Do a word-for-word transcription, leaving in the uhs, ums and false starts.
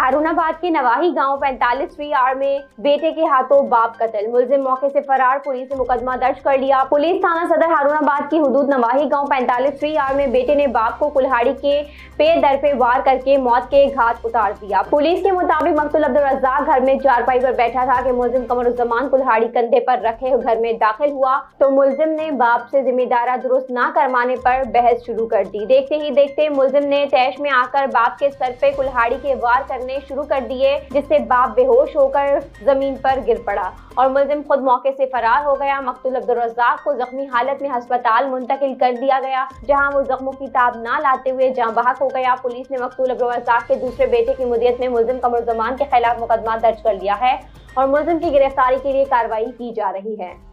हारूनाबाद के नवाही गांव पैंतालीसवीं आर में बेटे के हाथों बाप कत्ल। मुलजिम मौके से फरार। पुलिस ने मुकदमा दर्ज कर लिया। पुलिस थाना सदर हारूनाबाद की हुदूद नवाही गांव पैंतालीसवीं आर में बेटे ने बाप को कुल्हाड़ी के पेट दर पे वार करके मौत के घाट उतार दिया। पुलिस के मुताबिक मकतूल अब्दुल रज़ाक घर में चारपाई पर बैठा था कि मुलजिम कमरुज़्ज़मान कुल्हाड़ी कंधे पर रखे घर में दाखिल हुआ तो मुलजिम ने बाप से जिम्मेदारा दुरुस्त न करवाने पर बहस शुरू कर दी। देखते ही देखते मुलजिम ने तैश में आकर बाप के सर पे कुल्हाड़ी के वार करने शुरू कर दिए, जिससे बाप बेहोश होकर जमीन पर गिर पड़ा और मुलजिम खुद मौके से फरार हो गया। मकतूल अब्दुल रज़ाक को जख्मी हालत में अस्पताल मुंतकिल कर दिया गया, जहां वो जख्मों की ताब ना लाते हुए जाँ बहक हो गया। पुलिस ने मकतूल अब्दुल रज़ाक के दूसरे बेटे की मुदियत में मुलजिम कमरुज़्ज़मान के खिलाफ मुकदमा दर्ज कर लिया है और मुलजिम की गिरफ्तारी के लिए कार्रवाई की जा रही है।